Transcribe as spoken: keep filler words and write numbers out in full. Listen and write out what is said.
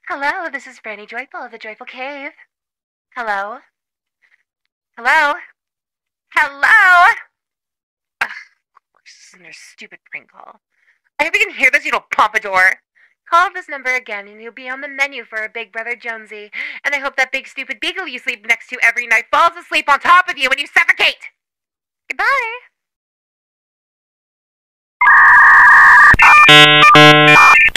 Hello, this is Franny Joyful of the Joyful Cave. Hello? Hello? Hello? Ugh, of course, this is their stupid prank call. I hope you can hear this, you little pompadour. Call this number again and you'll be on the menu for a Big Brother Jonesy. And I hope that big stupid beagle you sleep next to every night falls asleep on top of you when you suffocate. Goodbye.